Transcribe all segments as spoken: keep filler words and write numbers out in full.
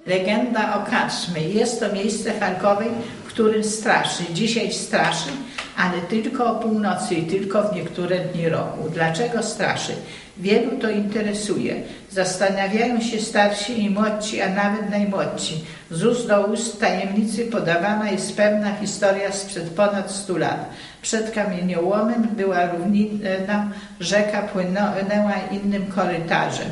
Legenda o karczmie. Jest to miejsce Falkowej, w którym straszy. Dzisiaj straszy, ale tylko o północy i tylko w niektóre dni roku. Dlaczego straszy? Wielu to interesuje. Zastanawiają się starsi i młodsi, a nawet najmłodsi. Z ust do ust tajemnicy podawana jest pewna historia sprzed ponad stu lat. Przed kamieniołomem była równina, rzeka płynęła innym korytarzem.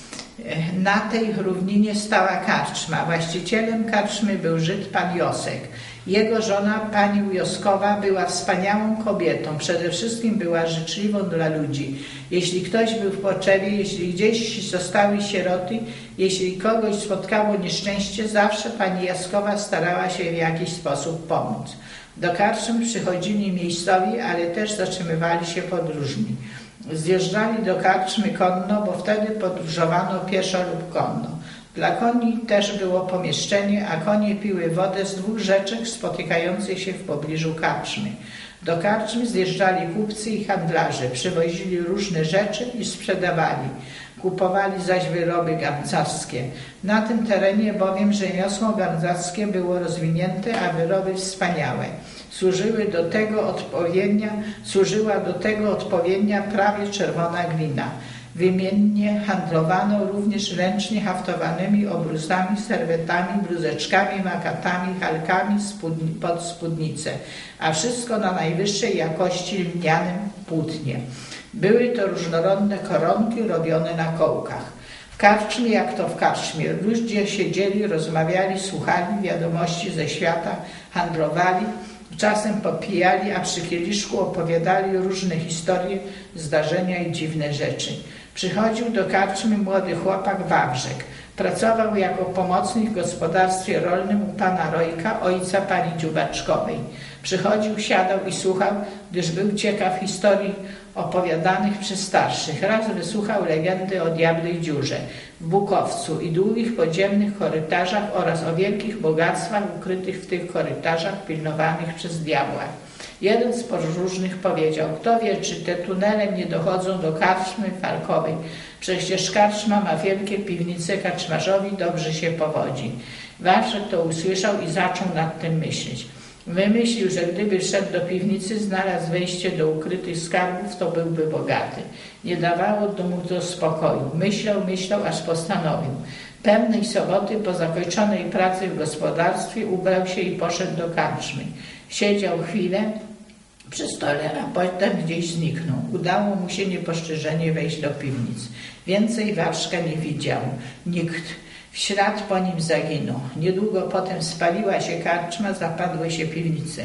Na tej równinie stała karczma. Właścicielem karczmy był Żyd pan Josek. Jego żona, pani Ujowskowa, była wspaniałą kobietą. Przede wszystkim była życzliwą dla ludzi. Jeśli ktoś był w potrzebie, jeśli gdzieś zostały sieroty, jeśli kogoś spotkało nieszczęście, zawsze pani Jaskowa starała się w jakiś sposób pomóc. Do karczmy przychodzili miejscowi, ale też zatrzymywali się podróżni. Zjeżdżali do karczmy konno, bo wtedy podróżowano pieszo lub konno. Dla koni też było pomieszczenie, a konie piły wodę z dwóch rzeczek spotykających się w pobliżu karczmy. Do karczmy zjeżdżali kupcy i handlarze, przywozili różne rzeczy i sprzedawali. Kupowali zaś wyroby garncarskie. Na tym terenie bowiem rzemiosło garncarskie było rozwinięte, a wyroby wspaniałe. Służyły do tego odpowiednia, służyła do tego odpowiednia prawie czerwona glina. Wymiennie handlowano również ręcznie haftowanymi obrusami, serwetami, bluzeczkami, makatami, halkami spódni, pod spódnicę, a wszystko na najwyższej jakości lnianym płótnie. Były to różnorodne koronki robione na kołkach. W karczmie, jak to w karczmie, ludzie siedzieli, rozmawiali, słuchali wiadomości ze świata, handlowali, czasem popijali, a przy kieliszku opowiadali różne historie, zdarzenia i dziwne rzeczy. Przychodził do karczmy młody chłopak Wawrzek. Pracował jako pomocnik w gospodarstwie rolnym u pana Rojka, ojca pani Dziubaczkowej. Przychodził, siadał i słuchał, gdyż był ciekaw historii opowiadanych przez starszych. Raz wysłuchał legendy o diabłej dziurze w Bukowcu i długich podziemnych korytarzach oraz o wielkich bogactwach ukrytych w tych korytarzach pilnowanych przez diabła. Jeden z podróżnych powiedział: kto wie, czy te tunele nie dochodzą do karczmy Falkowej. Przecież karczma ma wielkie piwnice, karczmarzowi dobrze się powodzi. Wawrzek to usłyszał i zaczął nad tym myśleć. Wymyślił, że gdyby szedł do piwnicy, znalazł wejście do ukrytych skarbów, to byłby bogaty. Nie dawało mu to spokoju. Myślał, myślał, aż postanowił. Pewnej soboty po zakończonej pracy w gospodarstwie ubrał się i poszedł do karczmy. Siedział chwilę przy stole, a potem gdzieś zniknął. Udało mu się niepostrzeżenie wejść do piwnic. Więcej Wawrzka nie widział. Nikt. W ślad po nim zaginął. Niedługo potem spaliła się karczma, zapadły się piwnice.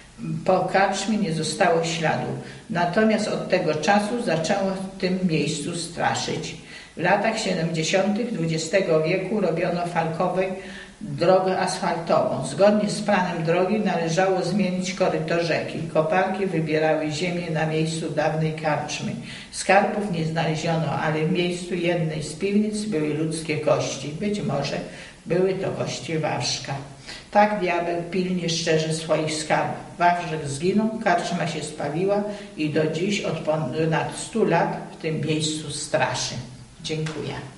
Po karczmie nie zostało śladu. Natomiast od tego czasu zaczęło w tym miejscu straszyć. W latach siedemdziesiątych dwudziestego wieku robiono Falkowej drogę asfaltową. Zgodnie z planem drogi należało zmienić koryto rzeki. Koparki wybierały ziemię na miejscu dawnej karczmy. Skarbów nie znaleziono, ale w miejscu jednej z piwnic były ludzkie kości. Być może były to kości Wawrzka. Tak diabeł pilnie szczerzy swoich skarbów. Wawrzek zginął, karczma się spaliła i do dziś od ponad stu lat w tym miejscu straszy. Dziękuję.